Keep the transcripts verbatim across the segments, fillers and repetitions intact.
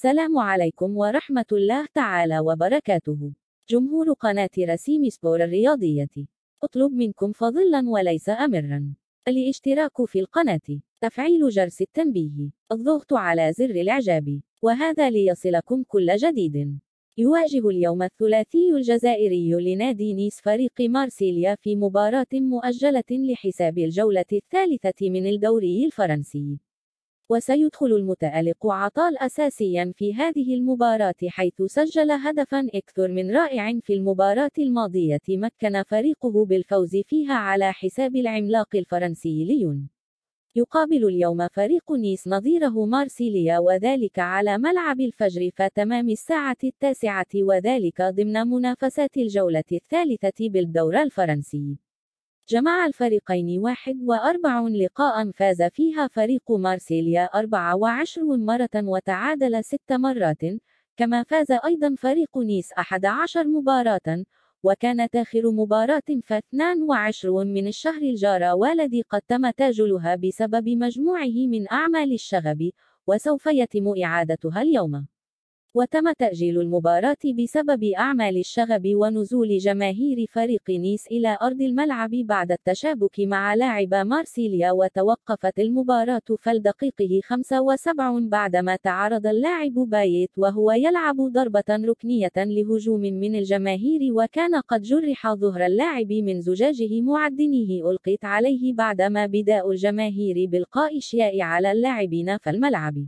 السلام عليكم ورحمة الله تعالى وبركاته. جمهور قناة رسيم سبور الرياضية، أطلب منكم فضلا وليس أمرا الاشتراك في القناة، تفعيل جرس التنبيه، الضغط على زر الإعجاب، وهذا ليصلكم كل جديد. يواجه اليوم الثلاثي الجزائري لنادي نيس فريق مارسيليا في مباراة مؤجلة لحساب الجولة الثالثة من الدوري الفرنسي. وسيدخل المتألق عطال أساسيا في هذه المباراة، حيث سجل هدفا أكثر من رائع في المباراة الماضية مكن فريقه بالفوز فيها على حساب العملاق الفرنسي ليون. يقابل اليوم فريق نيس نظيره مارسيليا، وذلك على ملعب الفجر فتمام الساعة التاسعة، وذلك ضمن منافسات الجولة الثالثة بالدوري الفرنسي. جمع الفريقين واحد وأربعين لقاء فاز فيها فريق مارسيليا أربع وعشرين مرة وتعادل ست مرات، كما فاز أيضا فريق نيس أحد عشر مباراة، وكانت آخر مباراة في اثنين وعشرين من الشهر الجاري، والذي قد تم تأجيلها بسبب مجموعه من أعمال الشغب، وسوف يتم إعادتها اليوم. وتم تأجيل المباراة بسبب أعمال الشغب ونزول جماهير فريق نيس إلى أرض الملعب بعد التشابك مع لاعب مارسيليا، وتوقفت المباراة في الدقيقة خمسة وسبعين بعدما تعرض اللاعب بايت وهو يلعب ضربة ركنية لهجوم من الجماهير، وكان قد جرح ظهر اللاعب من زجاجه معدنيه ألقيت عليه بعدما بدأ الجماهير بإلقاء أشياء على اللاعبين في الملعب.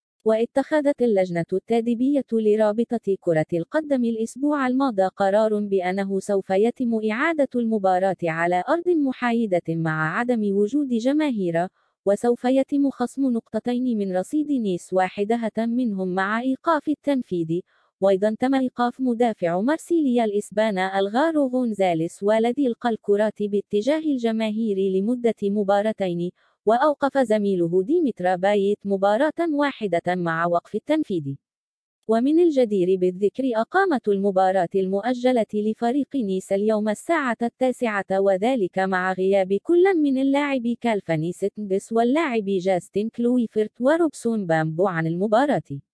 واتخذت اللجنة التأديبية لرابطة كرة القدم الأسبوع الماضي قرار بأنه سوف يتم إعادة المباراة على أرض محايدة مع عدم وجود جماهير، وسوف يتم خصم نقطتين من رصيد نيس، واحدة منهم مع إيقاف التنفيذ. وأيضا تم إيقاف مدافع مارسيليا الإسباني ألغارو غونزاليس والذي ألقى الكرات باتجاه الجماهير لمدة مباراتين، وأوقف زميله ديمترا بايت مباراة واحدة مع وقف التنفيذ. ومن الجدير بالذكر أقامة المباراة المؤجلة لفريق نيس اليوم الساعة التاسعة، وذلك مع غياب كل من اللاعب كالفاني ستنغس واللاعب جاستن كلويفرت وروبسون بامبو عن المباراة.